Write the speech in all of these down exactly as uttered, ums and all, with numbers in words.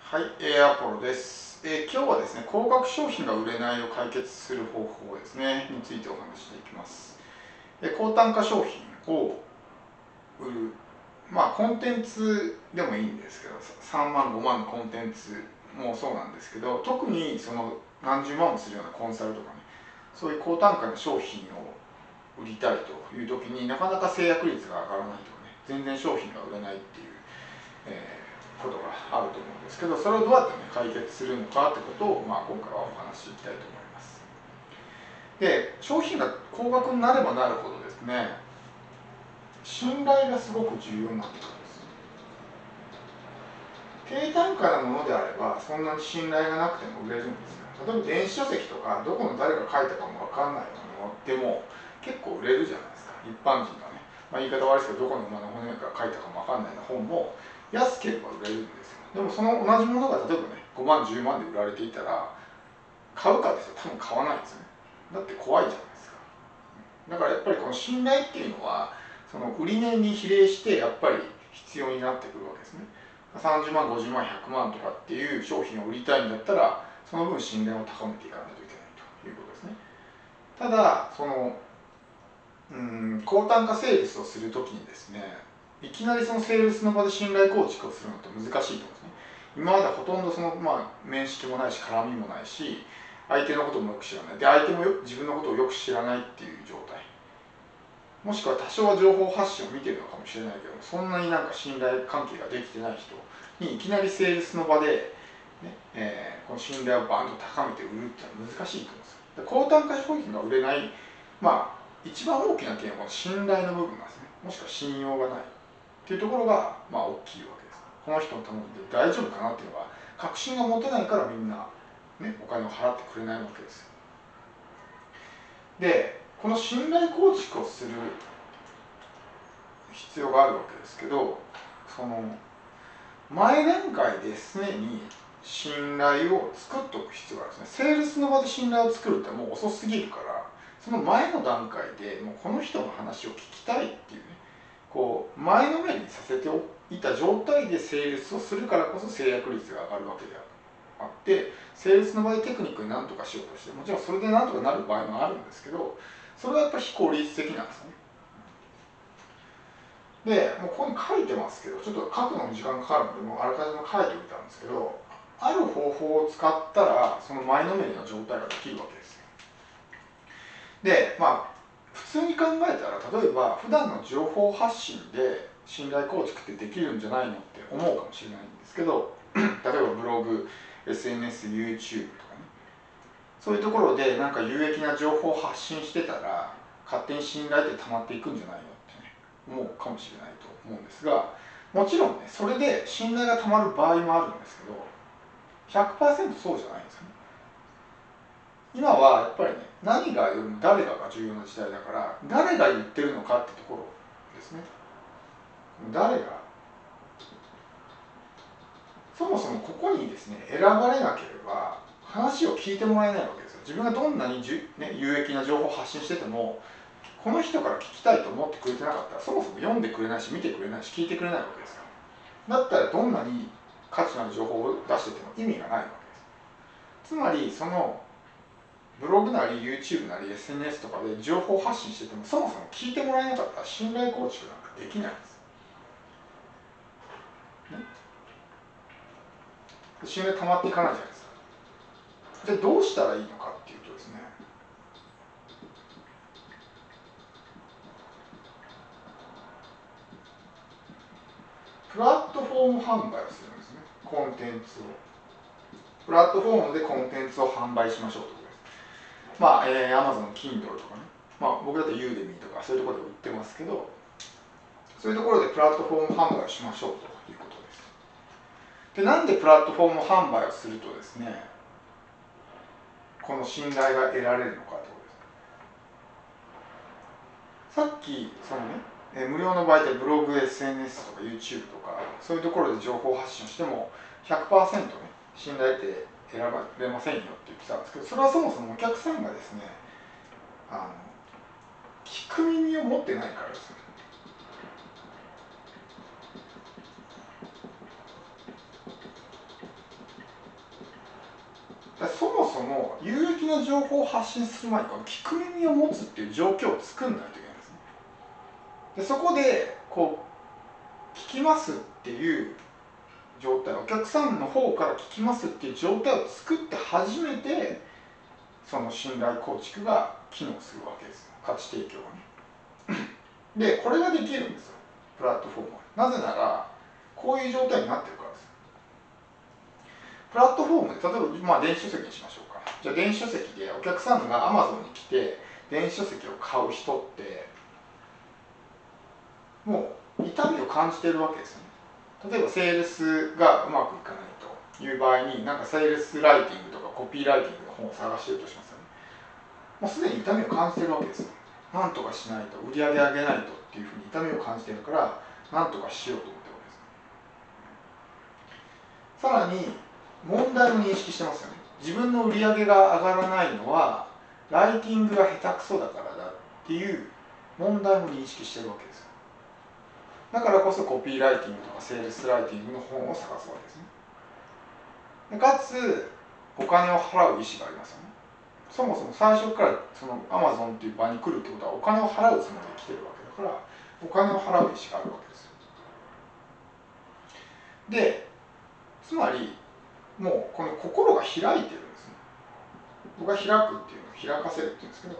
はい、えー、アポロです、えー。今日はですね、高額商品が売れないを解決する方法ですね、についてお話していきます。えー、高単価商品を売る、まあコンテンツでもいいんですけど、さんまん、ごまんのコンテンツもそうなんですけど、特にその何十万もするようなコンサルとかね、そういう高単価の商品を売りたいという時になかなか制約率が上がらないとかね、全然商品が売れないっていう、えーことがあると思うんですけど、それをどうやって、ね、解決するのかってことを、まあ、今回はお話ししていきたいと思います。で、商品が高額になればなるほどですね、信頼がすごく重要になってくるんです。低単価なものであればそんなに信頼がなくても売れるんですよ。例えば電子書籍とかどこの誰が書いたかも分かんないものでも結構売れるじゃないですか、一般人がね。まあ、言い方悪いですけど、どこの馬の骨が書いたかも分かんないような本も安ければ売れるんですよ。でもその同じものが例えばねごまんじゅうまんで売られていたら買うかですよ、多分買わないですよね。だって怖いじゃないですか。だからやっぱりこの信頼っていうのはその売値に比例してやっぱり必要になってくるわけですね。さんじゅうまん、ごじゅうまん、ひゃくまんとかっていう商品を売りたいんだったらその分信頼を高めていかないといけないということですね。ただそのうん高単価セールスをするときにですね、いきなりそのセールスの場で信頼構築をするのって難しいと思うんですね。今までほとんどその、まあ、面識もないし絡みもないし、相手のこともよく知らないで、相手もよ自分のことをよく知らないっていう状態、もしくは多少は情報発信を見てるのかもしれないけど、そんなになんか信頼関係ができてない人にいきなりセールスの場で、ねえー、この信頼をバンと高めて売るっていうのは難しいと思うんですよ。高単価商品が売れない、まあ一番大きな点は信頼の部分なんですね。もしくは信用がないっていうところがまあ大きいわけです。この人の頼んで大丈夫かなっていうのが確信が持てないからみんな、ね、お金を払ってくれないわけですよ。で、この信頼構築をする必要があるわけですけど、その前段階ですでに信頼を作っておく必要があるんですね。セールスの場で信頼を作るってもう遅すぎるから、その前の段階でもうこの人の話を聞きたいっていうね、こう前のめりにさせておいた状態でセールスをするからこそ制約率が上がるわけであって、セールスの場合テクニックに何とかしようとして、もちろんそれで何とかなる場合もあるんですけど、それはやっぱり非効率的なんですね。で、もうここに書いてますけど、ちょっと書くのに時間かかるので、もうあらかじめ書いておいたんですけど、ある方法を使ったら、その前のめりの状態ができるわけですよ。で、まあ、普通に考えたら、例えば、普段の情報発信で信頼構築ってできるんじゃないのって思うかもしれないんですけど、例えばブログ、エスエヌエス、YouTube とかね、そういうところでなんか有益な情報を発信してたら、勝手に信頼って溜まっていくんじゃないのってね、思うかもしれないと思うんですが、もちろんね、それで信頼が溜まる場合もあるんですけど、ひゃくパーセントそうじゃないんですよね。今はやっぱりね、何がよりも誰がが重要な時代だから、誰が言ってるのかってところですね。誰が、そもそもここにですね、選ばれなければ話を聞いてもらえないわけですよ。自分がどんなにじゅ、ね、有益な情報を発信してても、この人から聞きたいと思ってくれてなかったら、そもそも読んでくれないし、見てくれないし、聞いてくれないわけですよ。だったらどんなに価値のある情報を出してても意味がないわけです。つまり、そのブログなり YouTube なり エスエヌエス とかで情報発信してても、そもそも聞いてもらえなかったら信頼構築なんかできないんです。ね、信頼溜まっていかないじゃないですか。じゃあどうしたらいいのかっていうとですね、プラットフォーム販売をするんですね。コンテンツを。プラットフォームでコンテンツを販売しましょうということです。まあ、えー、Amazon Kindle とかね。まあ、僕だと Udemy とかそういうところで売ってますけど、そういうところでプラットフォーム販売をしましょうということです。で、なんでプラットフォーム販売をするとですね、この信頼が得られるのかということです。さっき、そのね、え無料の場合でブログ、エスエヌエス とか YouTube とか、そういうところで情報発信をしてもひゃくパーセントね、信頼って選ばれませんよって言ってたんですけど、それはそもそもお客さんがですね、あの聞く耳を持ってないからですね。 そも有益な情報を発信する前にこの聞く耳を持つっていう状況を作んないといけないんですね。でそこでこう聞きますっていう状態、お客さんの方から聞きますっていう状態を作って初めてその信頼構築が機能するわけですよ、価値提供がね。でこれができるんですよ、プラットフォームは。なぜならこういう状態になってるからです。プラットフォームで例えば、まあ、電子書籍にしましょうか。じゃあ電子書籍でお客さんが Amazon に来て電子書籍を買う人ってもう痛みを感じているわけですよね。例えばセールスがうまくいかないという場合に、なんかセールスライティングとかコピーライティングの本を探しているとしますよね。もうすでに痛みを感じているわけですよ。なんとかしないと、売り上げ上げないとっていうふうに痛みを感じているから、なんとかしようと思ってるわけです。さらに問題も認識してますよね。自分の売り上げが上がらないのはライティングが下手くそだからだっていう問題も認識してるわけですよ。だからこそコピーライティングとかセールスライティングの本を探すわけですね。でかつお金を払う意思がありますよね。そもそも最初からその Amazon っていう場に来るってことはお金を払うつもりで来てるわけだから、お金を払う意思があるわけですよ。でつまりもうこの心が開いてるんですね。僕は開くっていうのを開かせるっていうんですけど、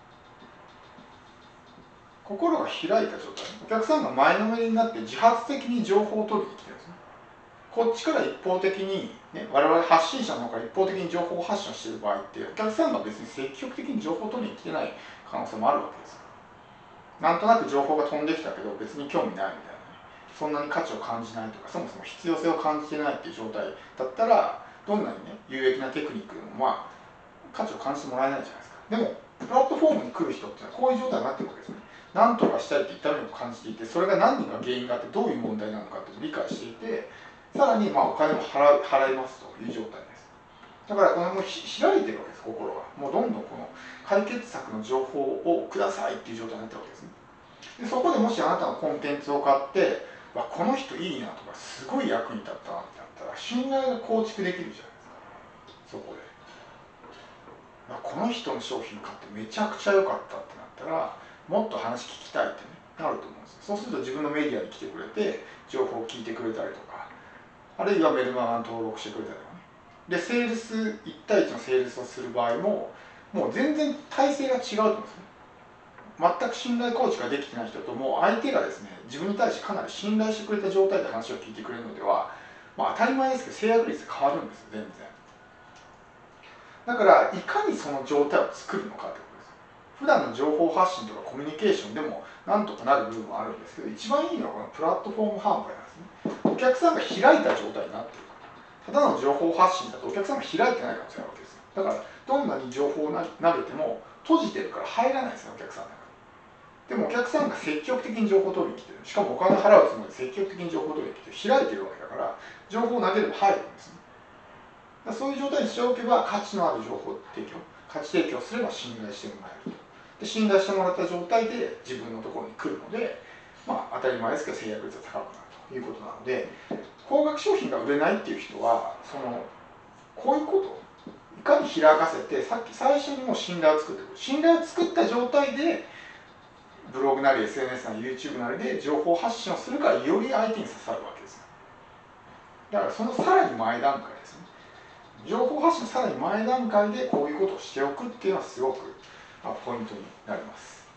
心が開いた状態、お客さんが前のめりになって自発的に情報を取りに来てるんですね。こっちから一方的に、ね、我々発信者の方から一方的に情報を発信している場合って、お客さんが別に積極的に情報を取りに来てない可能性もあるわけです。なんとなく情報が飛んできたけど別に興味ないみたいなね、そんなに価値を感じないとか、そもそも必要性を感じてないっていう状態だったら、どんなにね有益なテクニックでもまあ価値を感じてもらえないじゃないですか。でもプラットフォームに来る人っていうのはこういう状態になってるわけですね。何とかしたいって痛みを感じていて、それが何が原因があってどういう問題なのかっていうのを理解していて、さらにまあお金も払払いますという状態です。だからこのもう開いてるわけです、心が。もうどんどんこの解決策の情報をくださいっていう状態になってるわけですね。でそこでもしあなたのコンテンツを買ってわこの人いいなとかすごい役に立ったなってなったら信頼が構築できるじゃないですか。そこでこの人の商品買ってめちゃくちゃ良かったってなったら、もっと話聞きたいって、ね、なると思うんですよ。そうすると自分のメディアに来てくれて情報を聞いてくれたりとか、あるいはメルマガに登録してくれたりとかね。でセールスいち対いちのセールスをする場合ももう全然体制が違うと思うんですね。全く信頼構築ができてない人と、もう相手がですね自分に対してかなり信頼してくれた状態で話を聞いてくれるのでは、まあ、当たり前ですけど制約率変わるんですよ、全然。だからいかにその状態を作るのかってことです。普段の情報発信とかコミュニケーションでもなんとかなる部分はあるんですけど、一番いいのはこのプラットフォーム販売なんですね。お客さんが開いた状態になっている。ただの情報発信だとお客さんが開いてない可能性があるわけです。だからどんなに情報を投げても閉じてるから入らないですよ、お客さんの中に。でもお客さんが積極的に情報を取りに来てる、しかもお金払うつもりで積極的に情報を取りに来て開いてるわけだから、情報を投げれば入るんですね。そういう状態にしておけば価値のある情報提供、価値提供すれば信頼してもらえると。で信頼してもらった状態で自分のところに来るので、まあ、当たり前ですけど制約率が高くなるということなので、高額商品が売れないっていう人はそのこういうことをいかに開かせて、さっき最初にもう信頼を作ってくる、信頼を作った状態でブログなり エスエヌエス なり YouTube なりで情報発信をするから、より相手に刺さるわけです。だからそのさらに前段階ですね。情報発信のさらに前段階でこういうことをしておくっていうのはすごくポイントになります。